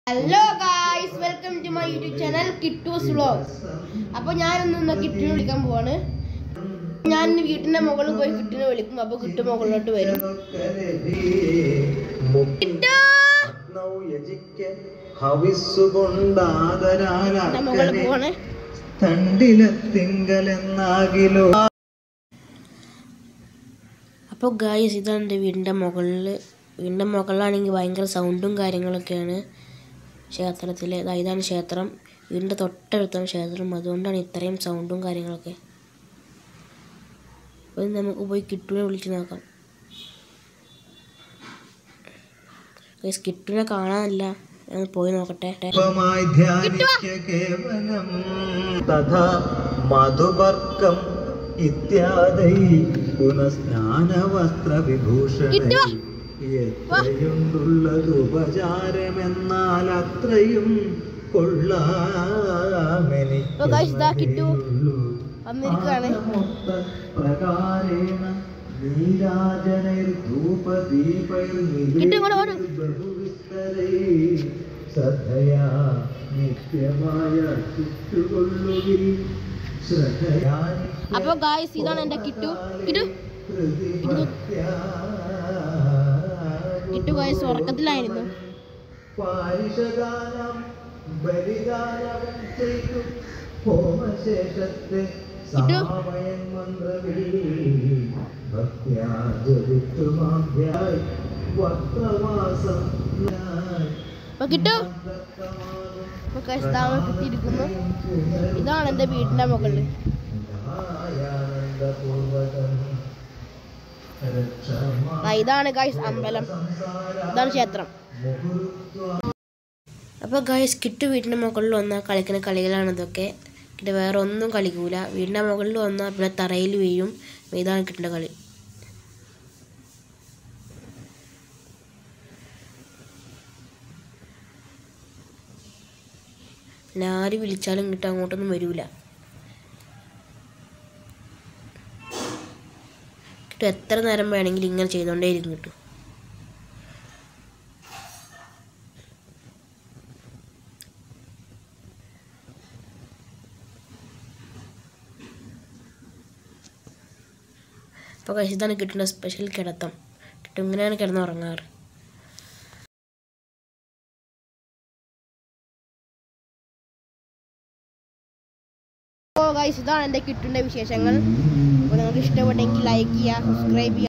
Hello guys, welcome to my YouTube channel Kittu's Vlog. അപ്പോൾ ഞാൻ ഇന്ന് കിട്ടുനെ വിളിക്കാൻ പോവാണ്. ഞാൻ വീട്ടിന്റെ മുകളിൽ പോയി കിട്ടുനെ വിളിക്കും. അപ്പോൾ കിട്ടു മുകളിലോട്ട് വരും. കിട്ടു മുകളിൽ പോവാണ്. അപ്പോൾ ഗായ്സ് ഇതാണ് എൻ്റെ വീടിൻ്റെ മുകളിലാണെങ്കിൽ ഭയങ്കര സൗണ്ടും കാര്യങ്ങളൊക്കെയാണ്. ക്ഷേത്രത്തിൽ ഇതാണ് ക്ഷേത്രം, വീടിൻ്റെ തൊട്ടടുത്താണ് ക്ഷേത്രം, അതുകൊണ്ടാണ് ഇത്രയും സൗണ്ടും കാര്യങ്ങളൊക്കെ. അപ്പോൾ നമുക്ക് പോയി കിട്ടുനെ വിളിച്ച് നോക്കാം. കിട്ടുനെ കാണാനില്ല, ഞാൻ പോയി നോക്കട്ടെ. ഇത്യാദൈ പുനഃസ്നാനവസ്ത്രവിഭൂഷണൈ എത്രയുണ്ടുള്ളത് ഉപചാരമെന്നാൽ അത്രയും കൊള്ളാമെനിക്കുള്ളൂ. ശ്രദ്ധയാ നിത്യമായ ചുറ്റുകൊള്ളുവിൽ. അപ്പോൾ ഗായ്സ് ഇതാണ് എൻ്റെ കിട്ടു ഗായ്സ് ഉറക്കത്തിലായിരുന്നു. കിട്ടിയിരിക്കുന്നു. ഇതാണ് എൻ്റെ വീടിൻ്റെ മുകളിൽ. ഇതാണ് ഗൈസ് അമ്പലം, ഇതാണ് ക്ഷേത്രം. അപ്പോൾ ഗൈസ് കിട്ടു വീടിൻ്റെ മുകളിൽ വന്നാൽ കളിക്കുന്ന കളികളാണ് ഇതൊക്കെ. കിട്ടു വേറെ ഒന്നും കളിക്കൂല. വീടിൻ്റെ മുകളിൽ വന്നാൽ പിന്നെ തറയിൽ വീഴും. ഇതാണ് കിട്ടുന്ന കളി. പിന്നെ ആര് വിളിച്ചാലും കിട്ടും അങ്ങോട്ടൊന്നും വരൂല. കിട്ടും എത്ര നേരം വേണമെങ്കിലും ഇങ്ങനെ ചെയ്തുകൊണ്ടേയിരിക്കും കിട്ടും. അപ്പോൾ ഇതാണ് കിട്ടുന്ന സ്പെഷ്യൽ കിടത്തം. കിട്ടും ഇങ്ങനെയാണ് കിടന്നുറങ്ങാറ്. ഇതാണ് എൻ്റെ കിട്ടുന്ന വിശേഷങ്ങൾ. അപ്പോൾ നിങ്ങൾക്ക് ഇഷ്ടപ്പെട്ടെങ്കിൽ ലൈക്ക് ചെയ്യുക, സബ്സ്ക്രൈബ് ചെയ്യുക.